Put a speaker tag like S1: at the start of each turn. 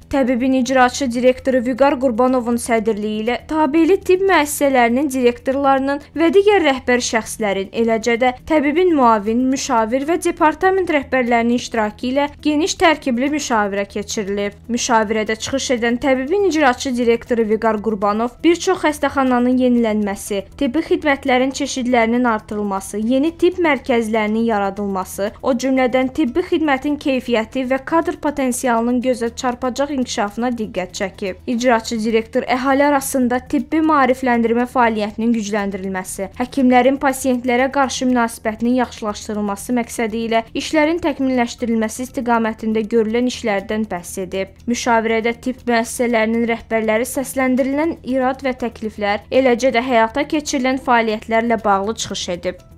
S1: Təbibin icraçı direktoru Vüqar Qurbanovun sədrliyi ilə tabeli tibb müəssisələrinin direktorlarının və digər rəhbər şəxslərin, eləcə də təbibin müavin, müşavir və departament rəhbərlərinin iştirakı ilə geniş tərkibli müşavirə keçirilib. Müşavirədə çıxış edən təbibin icraçı direktoru Vüqar Qurbanov bir çox xəstəxananın yenilənməsi, tibbi xidmətlərin çeşidlərinin artırılması, yeni tibb mərkəzlərinin yaradılması, o cümlədən tibbi xidmətin keyfiyyəti və kadr potensialının gözə çarpacaq inkişafına diqqət çəkib. İcraçı direktor əhali arasında tibbi maarifləndirmə fəaliyyətinin gücləndirilməsi, həkimlərin pasientlərə qarşı münasibətinin yaxşılaşdırılması məqsədi ilə işlərin təkmilləşdirilməsi istiqamətində görülən işlərdən bəhs edib. Müşavirədə tibb müəssisələrinin rəhbərləri səsləndirilən irad və təkliflər, eləcə də həyata keçirilən fəaliyyətlərlə bağlı çıxış edib.